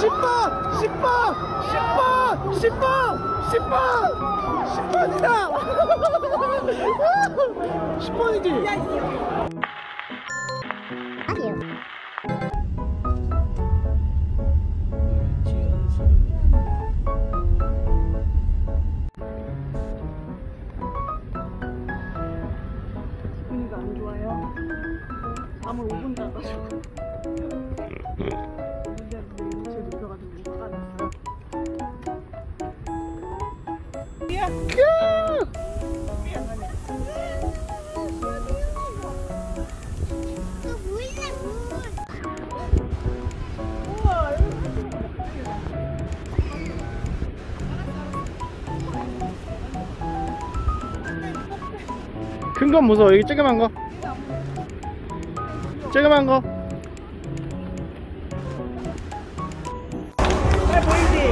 10번이다. 10번이지. 기분이가 안 좋아요. 잠을 5분 자가지고. 제일 높여가지고 화가 났어요. 큰 건 무서워. 여기 조그만 거. 조그만 거. 잘 보이지?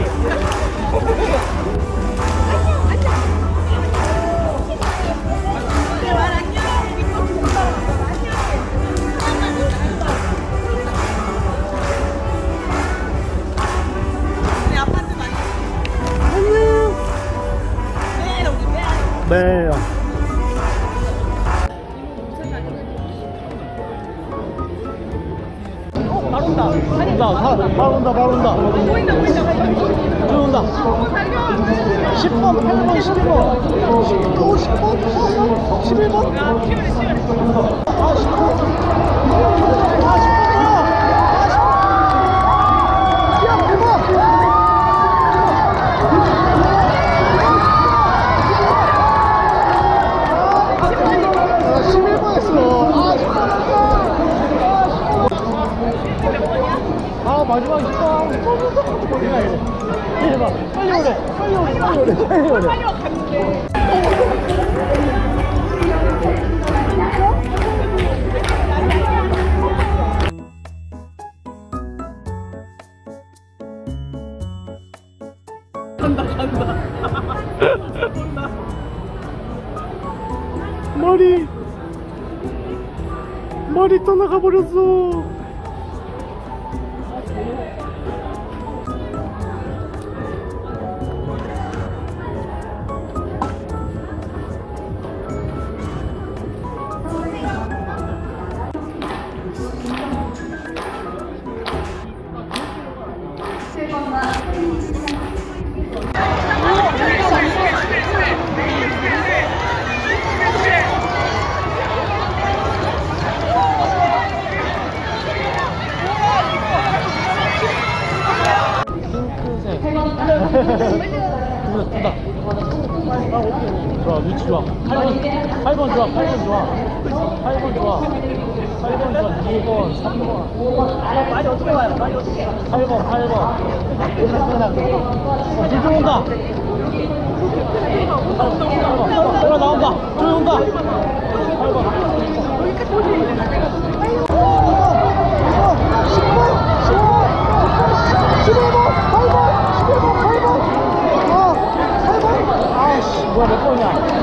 네. 바로 온다. 바로 온다. 보인다. 들어온다. 10번, 8번, 11번. 10번? 11번? 야, 10번. 아, 10번. 마지막 10번. 대박. 빨리 오래. 간다. 머리 떠나가 버렸어. 뜬다. 좋아, 위치 좋아. 8번 좋아. 8번 좋아. 2번, 3번. 많이 어떻게 와요? 8번. 불 들어온다. 나온다. 저기 온다. 8번. 8번. 뭐야, 몇 번이야?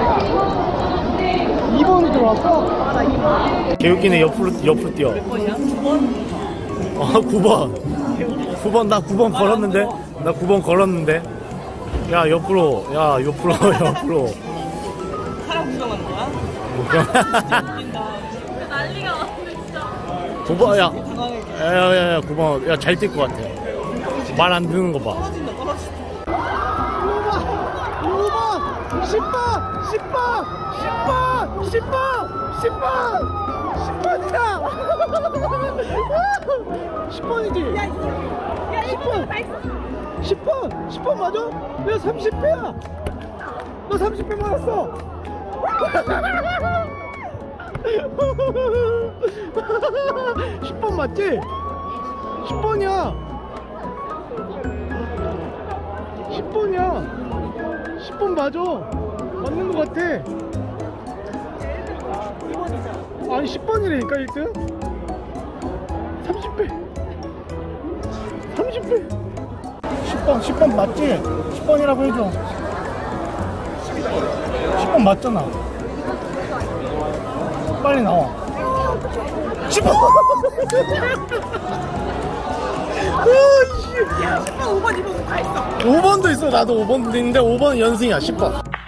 2번이 들어왔어? 개웃기네. 옆으로 뛰어. 몇 번이야? 9번? 9번. 9번. 나 9번 걸었는데. 야, 옆으로. 사람 구경하는 거야? 웃긴다. 난리가 났네, 진짜. 9번, 야, 9번. 야, 잘 뛸 것 같아. 말 안 듣는 거 봐. 떨어진다. 10번이다. 10번이지. 야, 10번. 10번 맞아? 야, 30배야. 너 30배 맞았어. 10번 맞지? 10번이야. 10번 맞아. 맞는 것 같아. 아니 10번이라니까 1등. 30배. 10번 맞지? 10번이라고 해줘. 10번 맞잖아. 빨리 나와. 10번. 10번, 5번, 2번 다 있어. 5번도 있어. 나도 5번도 있는데 5번 연승이야. 10번.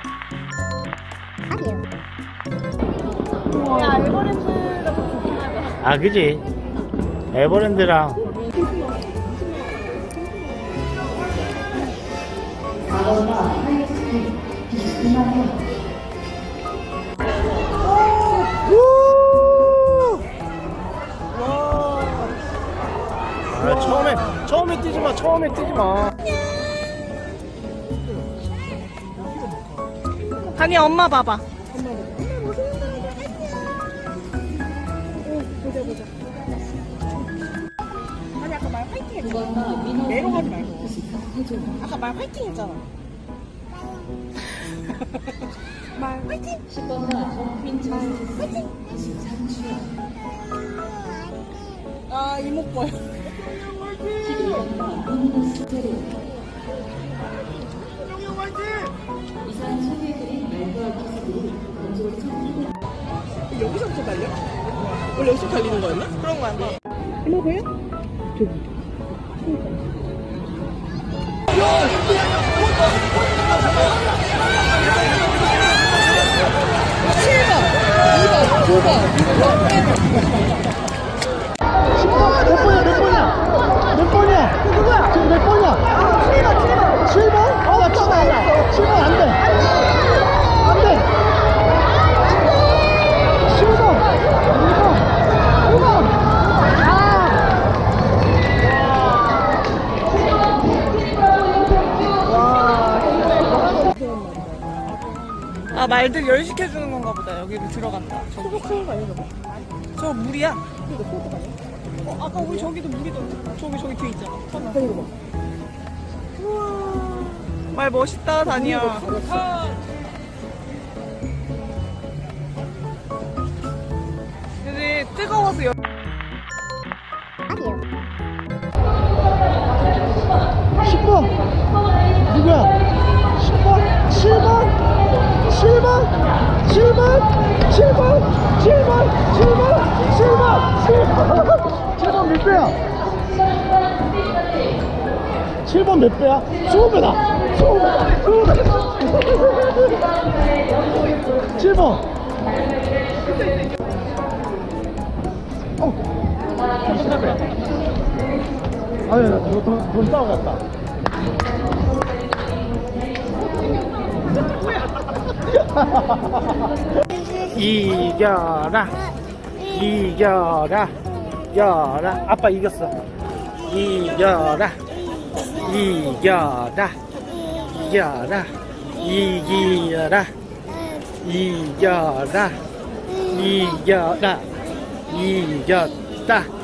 야, 에버랜드가 더 좋긴 하다. 아, 그지? 에버랜드랑. 아, 처음에 뛰지 마. 처음에 뛰지 마. 다니 엄마 봐봐. 아니 아까 말 화이팅 했잖아. 내려가지 말고. 아까 말 화이팅 했잖아. 말 화이팅. 10번가 정빈찬 화이팅. 아 이목 보여. 여기서부터 달려? 원래 여기서 달리는 거였나? 그런 거 아니야? 이모 보여? 저기. 몇 번이야? 누구야? 지금 몇 번이야? 7번. 7번? 어, 나 7번 안 돼. 7번 안 돼. 안 돼. 7번. 2번. 5번. 아 말들 열시켜주는 건가 보다. 여기로 들어간다. 저거 큰 거 아니야 저거? 저거 물이야. 아까 우리 저기도 물이도 저기 뒤에 있잖아. 이거 봐. 우와 말 멋있다 다니야. 근데 뜨거워서 10번. 누구야? 10번? 7번? 7번? 7번? 7번? 7번? 7번? 7번? 7번 몇 배야? 7번 몇 배야? 20배다! 20배다! 7번! 아니, 나 돈 따고 갔다. 이겨라, 이겨라, 이겨라. 아빠 이겼어. 이겨라, 이겨라, 이겨라, 이겨라, 이겨라, 이겨라, 이겼다.